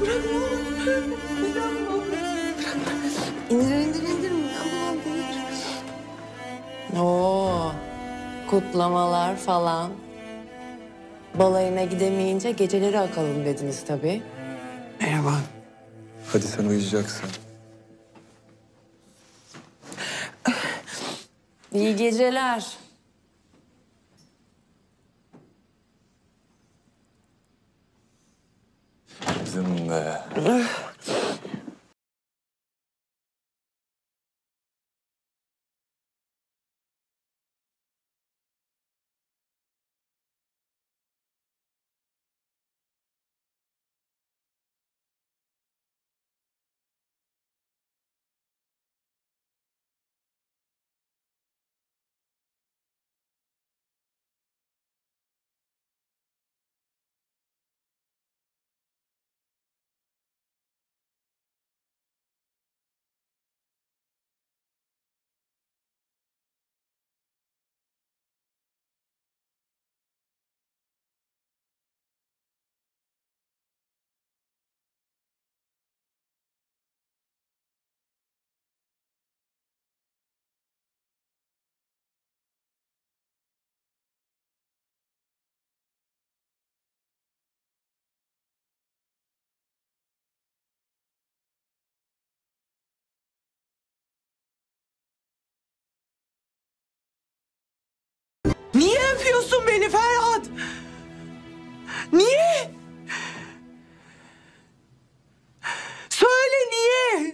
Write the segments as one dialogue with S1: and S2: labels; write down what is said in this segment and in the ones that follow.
S1: Bırak ne olur. Midem bulandı. İndir. Midem bulandı.
S2: Oo, kutlamalar falan. Balayına gidemeyince geceleri akalım dediniz tabii.
S1: Merhaba.
S3: Hadi sen uyuyacaksın.
S2: İyi geceler.
S3: Kızım be.
S1: Niye öpüyorsun beni Ferhat? Niye? Söyle niye?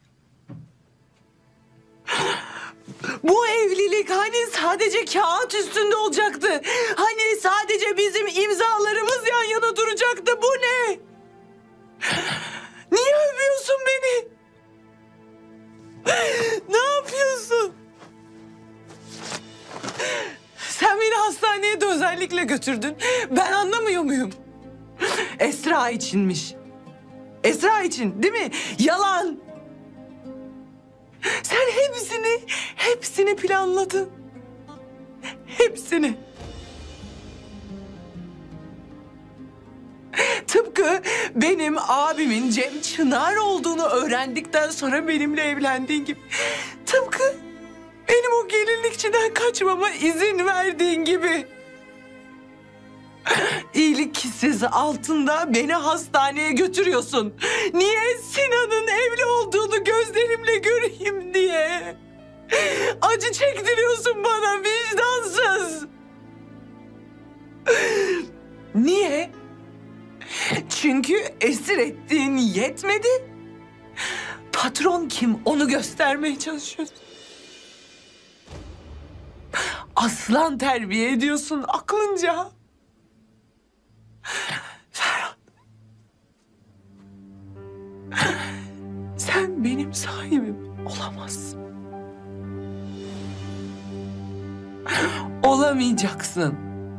S1: Bu evlilik hani sadece kağıt üstünde olacaktı. Hani sadece bizim imzalarımız yan yana duracaktı. Bu ne? Niye öpüyorsun beni? Ne yapıyorsun? Sen beni hastaneye de özellikle götürdün. Ben anlamıyor muyum? Esra içinmiş. Esra için değil mi? Yalan. Sen hepsini planladın. Hepsini. Tıpkı benim abimin Cem Çınar olduğunu öğrendikten sonra benimle evlendiğin gibi. Tıpkı benim o gelinlikçiden kaçmama izin verdiğin gibi. İyilik kisvesi altında beni hastaneye götürüyorsun. Niye? Sinan'ın evli olduğunu gözlerimle göreyim diye. Acı çektiriyorsun bana vicdansız. Niye? Çünkü esir ettiğin yetmedi. Patron kim onu göstermeye çalışıyorsun. Aslan terbiye ediyorsun aklınca. Ferhat. Sen benim sahibim olamazsın. Olamayacaksın.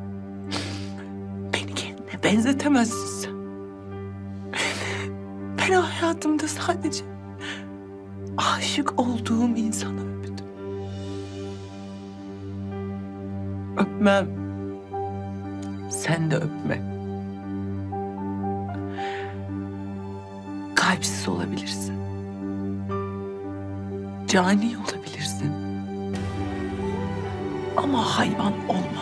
S1: Beni kendine benzetemezsin sen. Ben hayatımda sadece aşık olduğum insanı öptüm. Öpmem. Sen de öpme. Kalpsiz olabilirsin. Cani olabilirsin. Ama hayvan olma.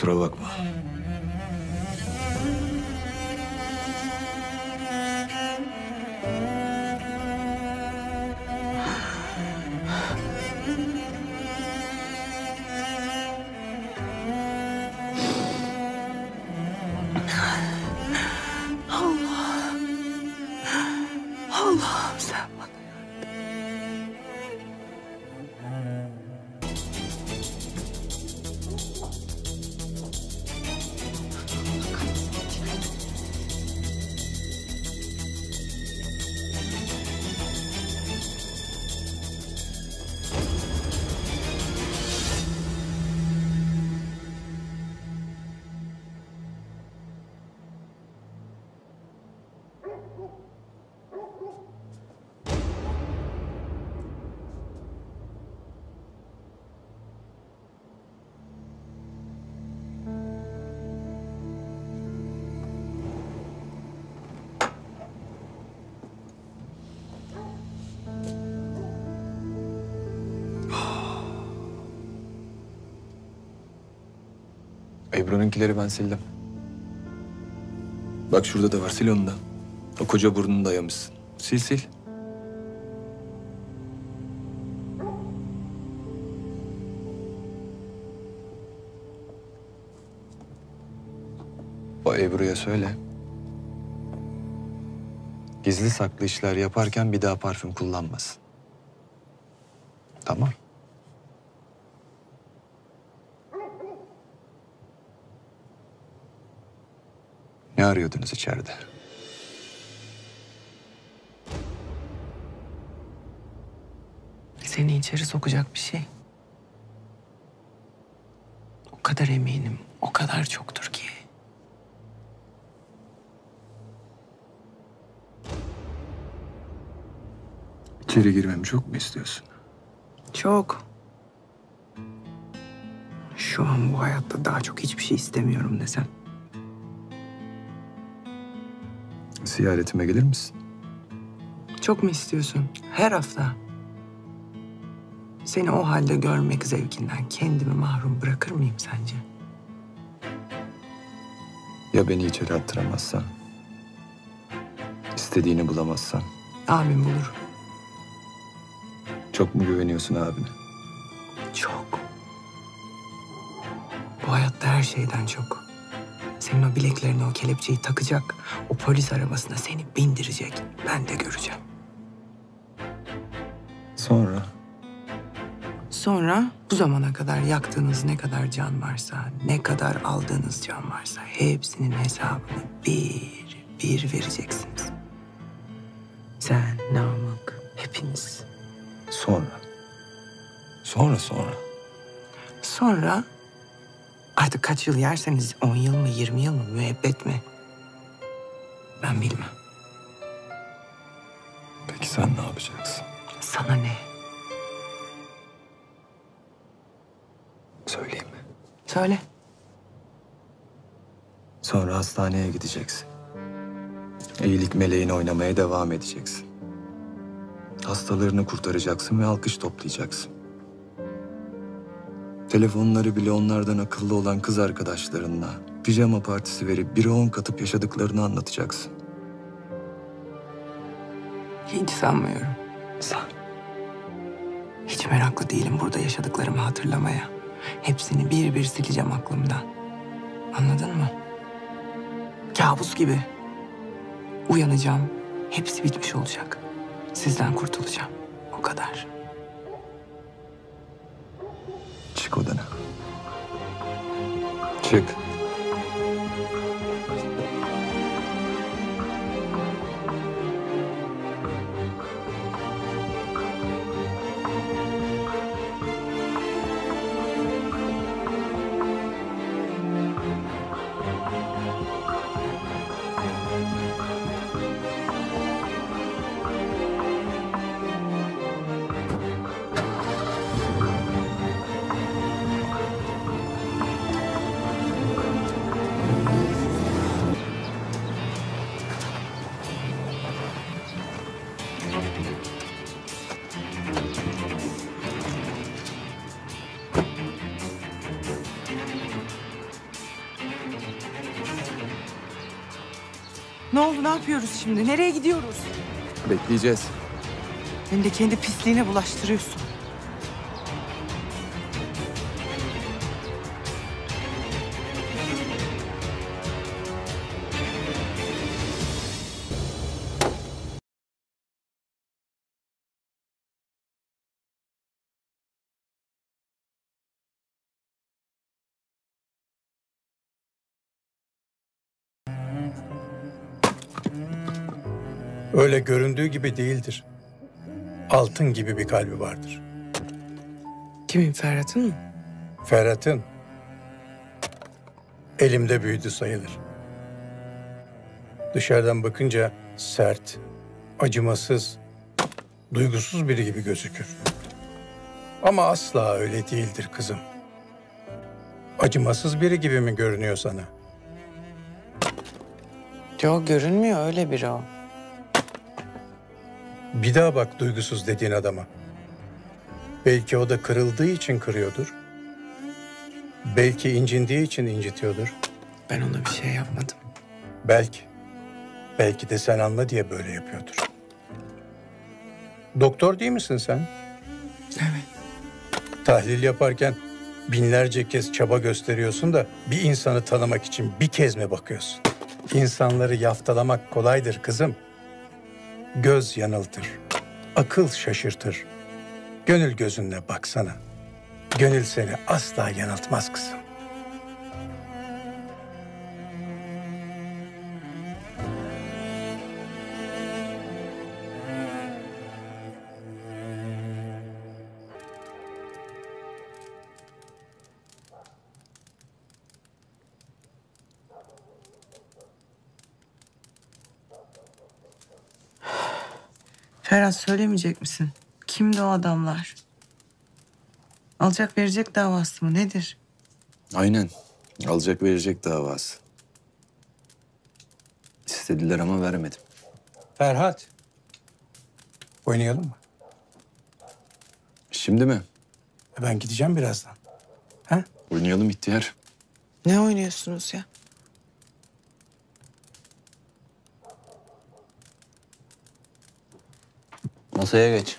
S3: Kusura bakma.
S1: Allah'ım sen bana.
S3: Ebru'nunkileri ben sildim. Bak şurada da var, sil onu da. O koca burnunu dayamışsın. Sil sil. O Ebru'ya söyle. Gizli saklı işler yaparken bir daha parfüm kullanmasın. Tamam. Ne arıyordunuz içeride?
S1: Seni içeri sokacak bir şey. O kadar eminim, o kadar çoktur ki.
S3: İçeri girmemi çok mu istiyorsun?
S1: Çok. Şu an bu hayatta daha çok hiçbir şey istemiyorum desem.
S3: Ziyaretime gelir misin?
S1: Çok mu istiyorsun? Her hafta. Seni o halde görmek zevkinden kendimi mahrum bırakır mıyım sence?
S3: Ya beni içeri attıramazsan? İstediğini bulamazsan?
S1: Abim bulur.
S3: Çok mu güveniyorsun abine?
S1: Çok. Bu hayatta her şeyden çok. Senin o bileklerine o kelepçeyi takacak, o polis arabasına seni bindirecek. Ben de göreceğim.
S3: Sonra?
S1: Sonra bu zamana kadar yaktığınız ne kadar can varsa, ne kadar aldığınız can varsa hepsinin hesabını bir bir vereceksiniz. Sen, Namık, hepiniz.
S3: Sonra? Sonra?
S1: Sonra artık kaç yıl yerseniz 10 yıl mı 20 yıl mı müebbet mi? Ben bilmem.
S3: Peki sen ne yapacaksın?
S1: Sana ne?
S3: Söyleyeyim mi?
S1: Söyle.
S3: Sonra hastaneye gideceksin. İyilik meleğini oynamaya devam edeceksin. Hastalarını kurtaracaksın ve alkış toplayacaksın. Telefonları bile onlardan akıllı olan kız arkadaşlarınla pijama partisi verip 1'e 10 katıp yaşadıklarını anlatacaksın.
S1: Hiç sanmıyorum.
S3: Sen.
S1: Hiç meraklı değilim burada yaşadıklarımı hatırlamaya. Hepsini bir bir sileceğim aklımdan. Anladın mı? Kabus gibi. Uyanacağım. Hepsi bitmiş olacak. Sizden kurtulacağım. O kadar.
S3: Çık odana. Çık.
S1: Ne oldu, ne yapıyoruz şimdi? Nereye gidiyoruz?
S3: Bekleyeceğiz.
S1: Beni de kendi pisliğine bulaştırıyorsun.
S4: Öyle göründüğü gibi değildir. Altın gibi bir kalbi vardır.
S1: Kimin, Ferhat'ın mı?
S4: Ferhat'ın elimde büyüdü sayılır. Dışarıdan bakınca sert, acımasız, duygusuz biri gibi gözükür. Ama asla öyle değildir kızım. Acımasız biri gibi mi görünüyor sana?
S1: Yok, görünmüyor, öyle biri o.
S4: Bir daha bak duygusuz dediğin adama. Belki o da kırıldığı için kırıyordur. Belki incindiği için incitiyordur.
S1: Ben ona bir şey yapmadım.
S4: Belki. Belki de sen anla diye böyle yapıyordur. Doktor değil misin sen?
S1: Evet.
S4: Tahlil yaparken binlerce kez çaba gösteriyorsun da bir insanı tanımak için bir kez mi bakıyorsun? İnsanları yaftalamak kolaydır kızım. Göz yanıltır, akıl şaşırtır. Gönül gözünle baksana. Gönül seni asla yanıltmaz kızım.
S1: Ferhat, söylemeyecek misin? Kimdi o adamlar? Alacak verecek davası mı, nedir?
S3: Aynen. Alacak verecek davası. İstediler ama vermedim.
S4: Ferhat, oynayalım mı?
S3: Şimdi mi?
S4: Ben gideceğim birazdan. Ha?
S3: Oynayalım ihtiyar.
S1: Ne oynuyorsunuz ya?
S3: Masaya geç.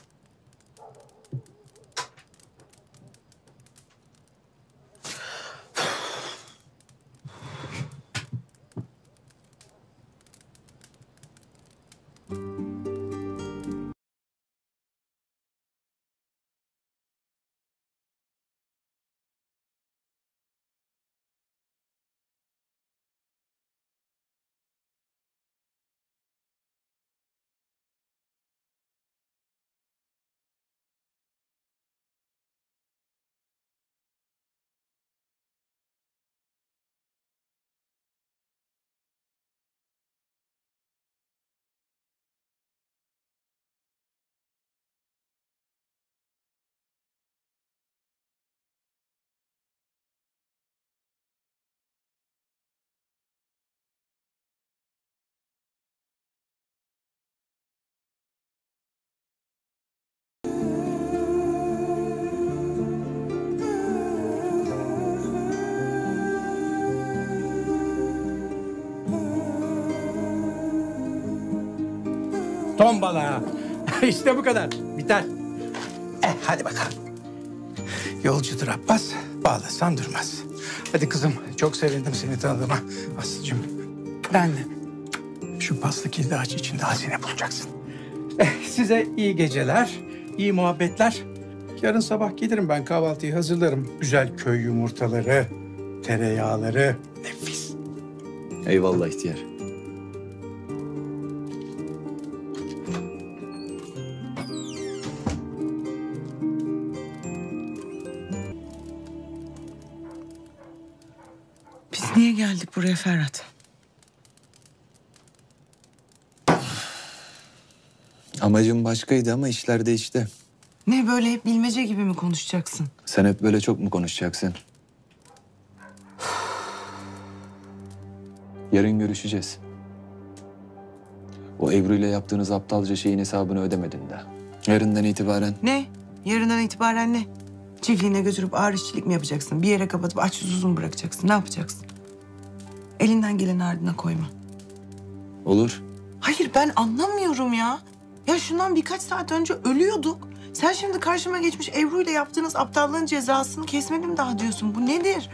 S4: Tombala. İşte bu kadar. Biter. Hadi bakalım. Yolcudur Abbas, bağlasan durmaz. Hadi kızım, çok sevindim seni tanıdığıma. Aslıcığım,
S1: Ben de.
S4: şu paslı kilidi aç, içinde hazine bulacaksın. Size iyi geceler, iyi muhabbetler. Yarın sabah gelirim ben, kahvaltıyı hazırlarım. Güzel köy yumurtaları, tereyağları, nefis.
S3: Eyvallah ihtiyar.
S1: Biz niye geldik buraya Ferhat?
S3: Amacım başkaydı ama işler değişti.
S1: Ne, böyle hep bilmece gibi mi konuşacaksın?
S3: Sen hep böyle çok mu konuşacaksın? Yarın görüşeceğiz. O Ebru ile yaptığınız aptalca şeyin hesabını ödemedin daha. Yarından itibaren
S1: Ne? Yarından itibaren ne? Çiftliğine götürüp ağır işçilik mi yapacaksın? Bir yere kapatıp aç susuz mu bırakacaksın? Ne yapacaksın? Elinden geleni ardına koyma.
S3: Olur.
S1: Hayır ben anlamıyorum ya. Ya şundan birkaç saat önce ölüyorduk. Sen şimdi karşıma geçmiş Ebru ile yaptığınız aptallığın cezasını kesmedim daha diyorsun. Bu nedir?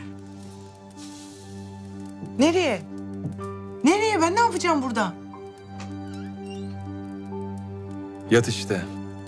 S1: Nereye? Nereye? Ben ne yapacağım burada?
S3: Yat işte.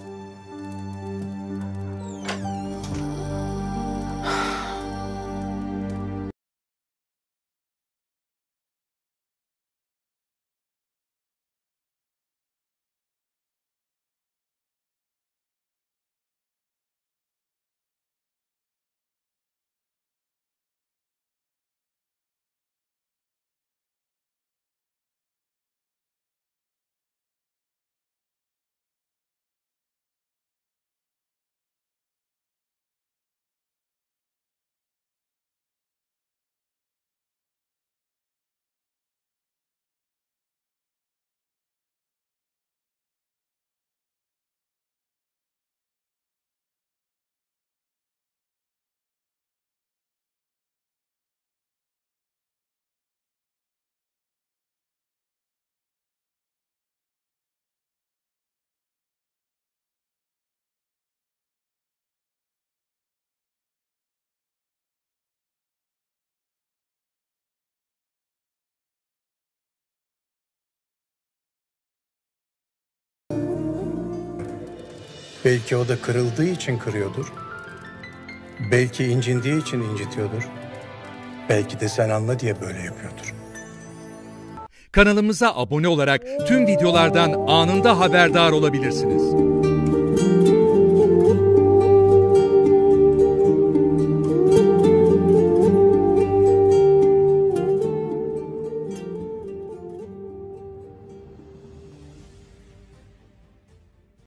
S4: Belki o da kırıldığı için kırıyordur. Belki incindiği için incitiyordur. Belki de sen anla diye böyle yapıyordur.
S5: Kanalımıza abone olarak tüm videolardan anında haberdar olabilirsiniz.